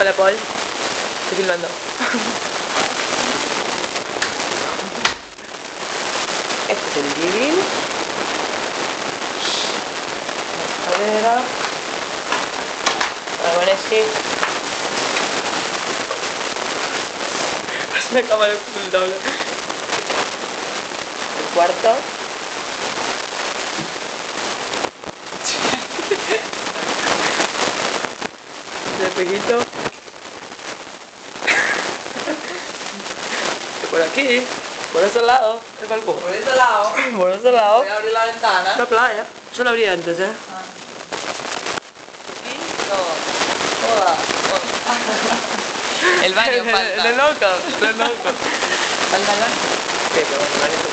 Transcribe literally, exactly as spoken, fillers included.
Hola, Paul. Estoy filmando. Este es el living. La escalera. La Vanessa. Es una cámara ocultable. El cuarto. El espejito. Por aquí, por ese lado, el balcón. Por ese lado. Por ese lado. Voy a abrir la ventana. La playa. Yo la abrí antes, ¿eh? Ah. Aquí todo. Toda. Toda. El baño falta. Le loco, le loco. Falta el baño. Sí, pero bueno, el baño